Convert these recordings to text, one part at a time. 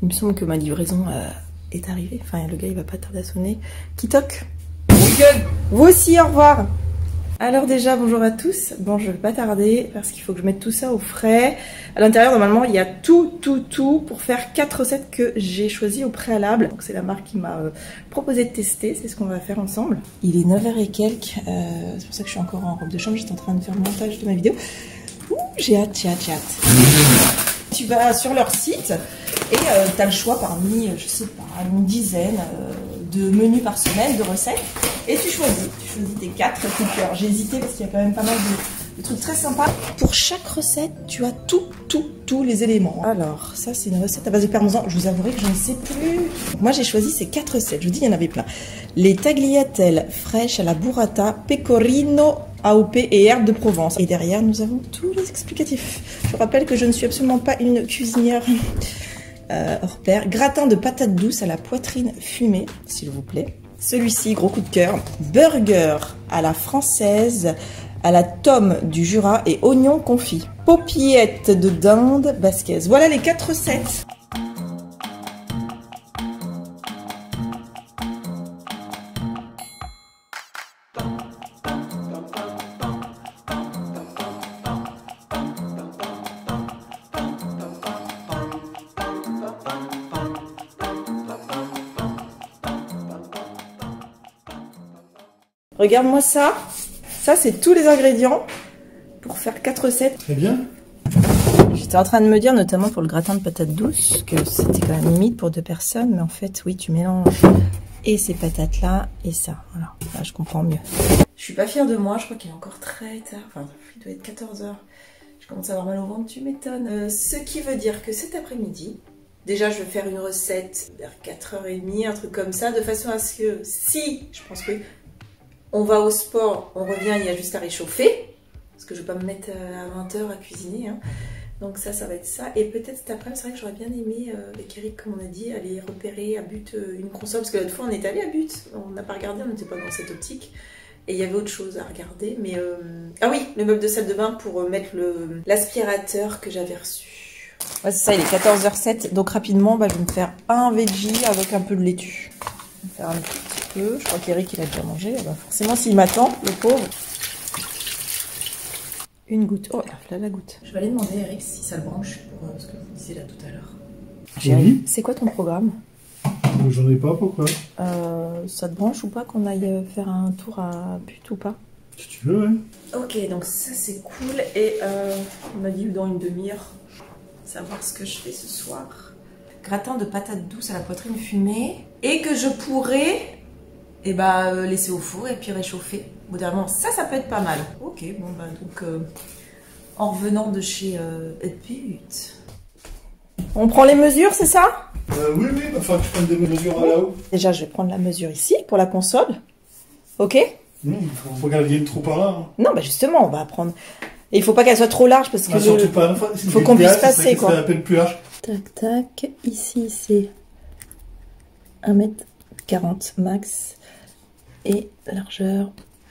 Il me semble que ma livraison est arrivée. Enfin, le gars, il va pas tarder à sonner. Qui toque? Vous aussi, au revoir. Alors déjà, bonjour à tous. Bon, je vais pas tarder parce qu'il faut que je mette tout ça au frais. À l'intérieur, normalement, il y a tout pour faire 4 recettes que j'ai choisies au préalable. Donc c'est la marque qui m'a proposé de tester. C'est ce qu'on va faire ensemble. Il est 9h et quelques. C'est pour ça que je suis encore en robe de chambre. J'étais en train de faire le montage de ma vidéo. Ouh, j'ai hâte. Tu vas sur leur site et tu as le choix parmi, je sais pas, une dizaine de menus par semaine, de recettes. Et tu choisis tes 4 coups de cœur. J'ai hésité parce qu'il y a quand même pas mal de trucs très sympas. Pour chaque recette, tu as tous les éléments. Alors, ça c'est une recette à base de parmesan. Je vous avouerai que je ne sais plus. Moi j'ai choisi ces 4 recettes. Je vous dis, il y en avait plein. Les tagliatelles fraîches à la burrata, pecorino, AOP et herbes de Provence. Et derrière, nous avons tous les explicatifs. Je rappelle que je ne suis absolument pas une cuisinière hors pair. Gratin de patates douces à la poitrine fumée, s'il vous plaît. Celui-ci, gros coup de cœur. Burger à la française, à la tome du Jura et oignons confits. Paupiètes de dinde basquaise. Voilà les 4 recettes. Regarde-moi ça. Ça, c'est tous les ingrédients pour faire 4 recettes. Très bien. J'étais en train de me dire, notamment pour le gratin de patates douces, que c'était quand même limite pour 2 personnes. Mais en fait, oui, tu mélanges et ces patates-là et ça. Voilà, là, je comprends mieux. Je suis pas fière de moi. Je crois qu'il est encore très tard. Enfin, il doit être 14h. Je commence à avoir mal au ventre, tu m'étonnes. Ce qui veut dire que cet après-midi, déjà, je vais faire une recette vers 4h30, un truc comme ça, de façon à ce que si, je pense que on va au sport, on revient, il y a juste à réchauffer. Parce que je ne vais pas me mettre à 20h à cuisiner. Hein. Donc ça va être ça. Et peut-être cet après-midi, c'est vrai que j'aurais bien aimé, avec Eric, comme on a dit, aller repérer à But une console. Parce que l'autre fois, on est allé à But. On n'a pas regardé, on n'était pas dans cette optique. Et il y avait autre chose à regarder. Mais ah oui, le meuble de salle de bain pour mettre l'aspirateur que j'avais reçu. Ouais, c'est ça, il est 14h07. Donc rapidement, je vais me faire un veggie avec un peu de laitue. Je vais faire un petit peu. Je crois qu'Eric, il a déjà mangé. Forcément, s'il m'attend, le pauvre. Une goutte. Oh, là, la goutte. Je vais aller demander à Eric si ça le branche pour ce que vous disiez là tout à l'heure. Oui. C'est quoi ton programme? J'en ai pas, pourquoi? Ça te branche ou pas qu'on aille faire un tour à But ou pas? Si tu veux, ouais. Ok, donc ça c'est cool. Et on m'a dit dans une demi-heure, savoir ce que je fais ce soir. Gratin de patates douces à la poitrine fumée. Et que je pourrais laisser au four et puis réchauffer. Au bout d'un moment, ça peut être pas mal. Ok, bon donc en revenant de chez But. On prend les mesures, c'est ça? Oui, il va falloir que je prenne des mesures là-haut. Déjà, je vais prendre la mesure ici pour la console. Ok? Il faut pas qu'elle vienne trop par là. Hein. Non, justement, on va prendre. Et il faut pas qu'elle soit trop large parce que surtout pas. Il faut qu'on puisse passer quoi. C'est à peine plus large. Tac tac. Ici c'est 1m40 max et largeur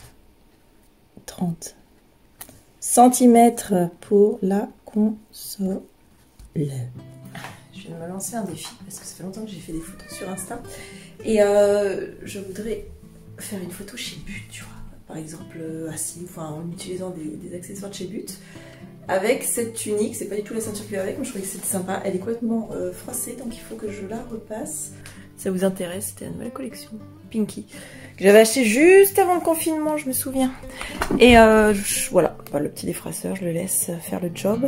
30 cm pour la console. Je vais me lancer un défi parce que ça fait longtemps que j'ai fait des photos sur Insta et je voudrais faire une photo chez But, tu vois, par exemple assis, en utilisant des accessoires de chez But avec cette tunique. C'est pas du tout la ceinture qui va avec, mais je trouvais que c'était sympa. Elle est complètement froissée, donc il faut que je la repasse. Ça vous intéresse, c'était la nouvelle collection Pinky que j'avais acheté juste avant le confinement, je me souviens. Et voilà, le petit défraceur, je le laisse faire le job.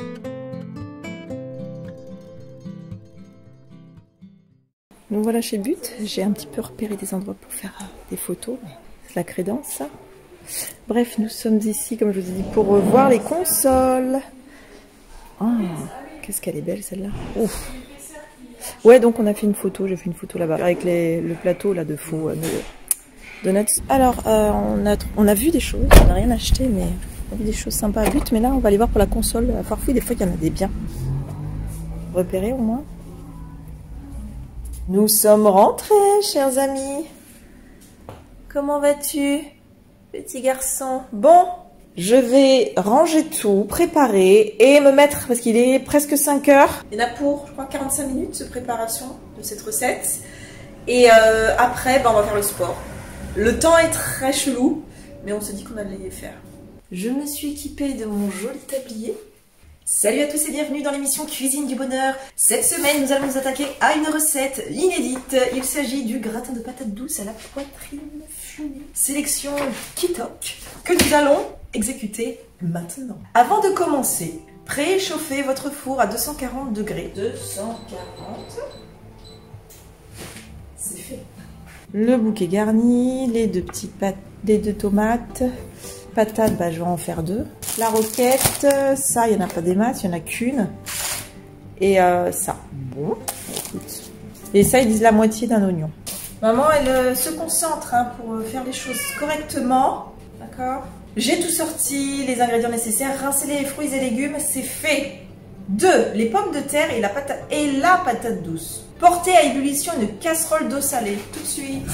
Donc voilà, chez But, j'ai un petit peu repéré des endroits pour faire des photos. C'est la crédence, ça. Bref, nous sommes ici, comme je vous ai dit, pour voir les consoles. Oh, qu'est-ce qu'elle est belle, celle-là. Ouais, donc on a fait une photo, j'ai fait une photo là-bas, avec le plateau là de faux donuts. Alors, on a vu des choses, on n'a rien acheté, mais on a vu des choses sympas à But. Mais là, on va aller voir pour la console. À Farfouille, des fois, il y en a des biens. Repérés au moins. Nous sommes rentrés, chers amis. Comment vas-tu, petit garçon? Bon, Je vais ranger tout, préparer et me mettre, parce qu'il est presque 5 heures. Il y en a pour, je crois, 45 minutes de préparation de cette recette. Et après, on va faire le sport. Le temps est très chelou, mais on se dit qu'on allait les faire. Je me suis équipée de mon joli tablier. Salut à tous et bienvenue dans l'émission Cuisine du Bonheur. Cette semaine, nous allons nous attaquer à une recette inédite. Il s'agit du gratin de patates douces à la poitrine fumée. Sélection Kitok que nous allons exécuter maintenant. Avant de commencer, préchauffez votre four à 240 degrés. 240. C'est fait. Le bouquet garni, les deux petites pâtes, les deux tomates. Patates, je vais en faire 2. La roquette, ça, il n'y en a pas des masses, il n'y en a qu'une. Et ça. Bon, écoute. Et ça, ils disent la moitié d'un oignon. Maman, elle se concentre pour faire les choses correctement. D'accord? J'ai tout sorti, les ingrédients nécessaires. Rincer les fruits et légumes, c'est fait. 2. Les pommes de terre et la patate douce. Portez à ébullition une casserole d'eau salée. Tout de suite.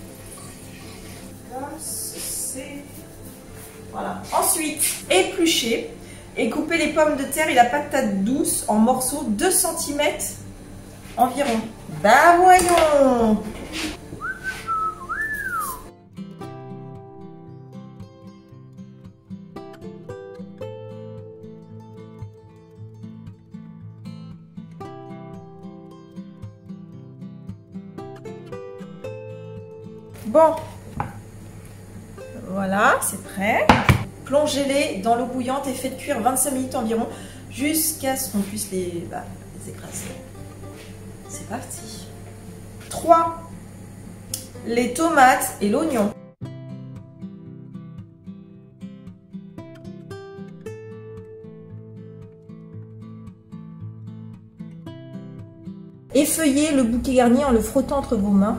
Voilà. Ensuite, épluchez et coupez les pommes de terre et la patate douce en morceaux 2 cm environ. Bah voyons! Bon. Voilà, c'est prêt. Plongez-les dans l'eau bouillante et faites cuire 25 minutes environ jusqu'à ce qu'on puisse les écraser. C'est parti. 3. Les tomates et l'oignon. Effeuillez le bouquet garni en le frottant entre vos mains.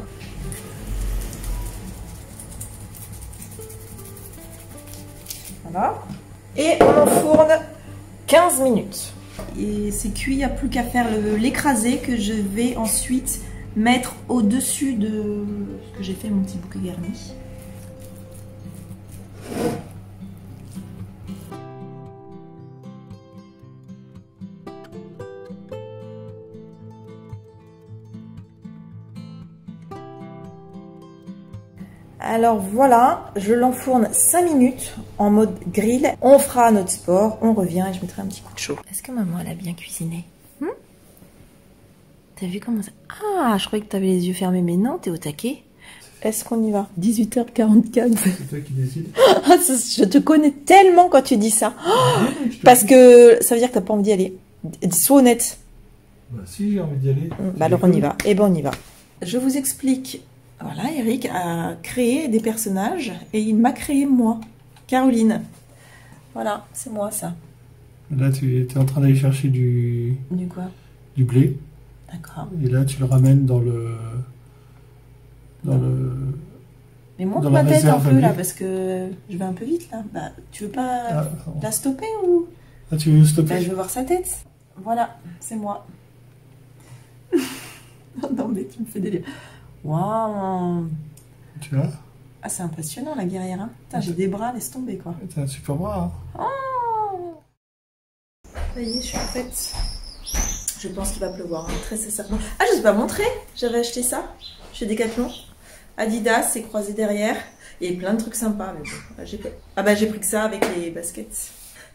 Voilà. Et on enfourne 15 minutes. Et c'est cuit, il n'y a plus qu'à faire l'écrasé que je vais ensuite mettre au-dessus de ce que j'ai fait, mon petit bouquet garni. Alors voilà, je l'enfourne 5 minutes en mode grill. On fera notre sport, on revient et je mettrai un petit coup de chaud. Est-ce que maman elle a bien cuisiné? T'as vu comment ça... Ah, je croyais que t'avais les yeux fermés, mais non, t'es au taquet. Est-ce qu'on y va? 18h44. C'est toi qui décides. Je te connais tellement quand tu dis ça. Parce que ça veut dire que t'as pas envie d'y aller. Sois honnête. Bah si, j'ai envie d'y aller. Bah alors on y va. Eh ben on y va. Je vous explique. Voilà, Eric a créé des personnages et il m'a créé moi, Caroline. Voilà, c'est moi ça. Là, tu es en train d'aller chercher du... Du quoi? Du blé. D'accord. Et là, tu le ramènes dans le... Mais monte ma tête un peu là, parce que je vais un peu vite là. Bah, tu veux pas la stopper ou... Ah, tu veux stopper? Bah, je veux voir sa tête. Voilà, c'est moi. Non mais tu me fais délire. Waouh! Tu vois? Ah, c'est impressionnant la guerrière. Hein. Putain, j'ai des bras, laisse tomber quoi. T'as un super bras. Hein. Oh! Ça y est, je suis faite. Je pense qu'il va pleuvoir, hein, très sincèrement. Ah, je ne vous ai pas montré. J'avais acheté ça chez Decathlon. Adidas, c'est croisé derrière. Il y a plein de trucs sympas. Mais bon, j'ai pris que ça avec les baskets.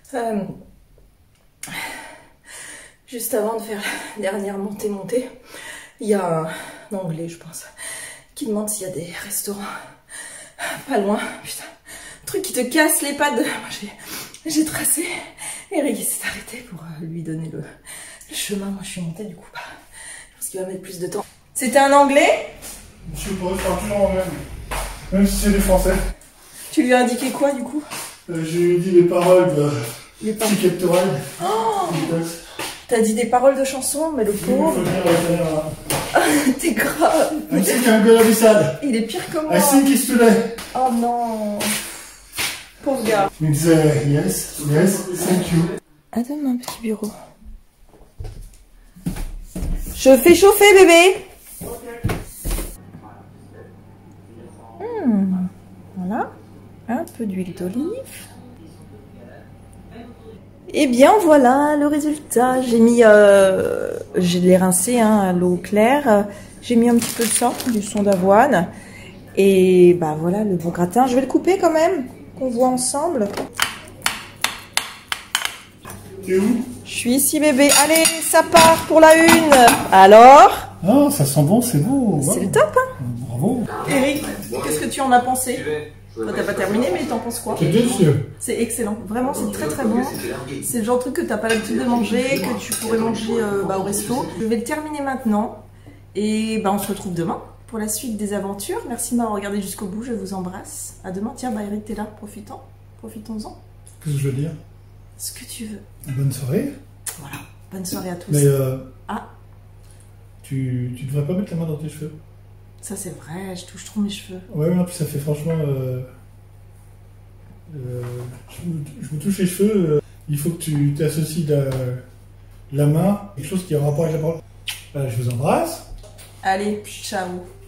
Juste avant de faire la dernière montée, il y a un Anglais, je pense, qui demande s'il y a des restaurants pas loin. Putain, truc qui te casse les pattes. Moi, j'ai tracé. Eric s'est arrêté pour lui donner le chemin. Moi, je suis montée, du coup, je pense qu'il va mettre plus de temps. C'était un Anglais? Je sais pas, je parle toujours en même si c'est des Français. Tu lui as indiqué quoi, du coup? Je lui ai dit les paroles de Ticket to Ride. Oh, t'as dit des paroles de chansons, mais le pauvre... T'es grave. I think I'm gonna be sad. Il est pire que moi. I think it's today. Oh non. Pauvre gars. Il me disait yes, thank you. À demain, petit bureau. Je fais chauffer, bébé. Voilà. Un peu d'huile d'olive. Et bien voilà le résultat. J'ai mis, je l'ai rincé hein, à l'eau claire. J'ai mis un petit peu de ça, du son d'avoine. Et bah voilà le beau gratin. Je vais le couper quand même, qu'on voit ensemble. T'es où? Je suis ici bébé. Allez, ça part pour la une. Alors? Ah, ça sent bon, c'est beau. C'est le top hein. Bravo. Eric, qu'est-ce que tu en as pensé? Toi t'as pas terminé mais t'en penses quoi? C'est délicieux. C'est excellent, vraiment c'est très très bon. C'est le genre de truc que t'as pas l'habitude de manger, que tu pourrais manger au resto. Je vais le terminer maintenant et bah, on se retrouve demain pour la suite des aventures. Merci de m'avoir regardé jusqu'au bout, je vous embrasse. À demain, tiens bah Eric t'es là, profitons-en. Qu'est-ce que je veux dire? Ce que tu veux. Bonne soirée. Voilà, bonne soirée à tous. Mais Ah, tu devrais pas mettre la main dans tes cheveux. ça c'est vrai, je touche trop mes cheveux. Ouais, non, puis ça fait franchement... je me touche les cheveux. Il faut que tu t'associes la main, quelque chose qui a un rapport avec la parole. Je vous embrasse. Allez, ciao.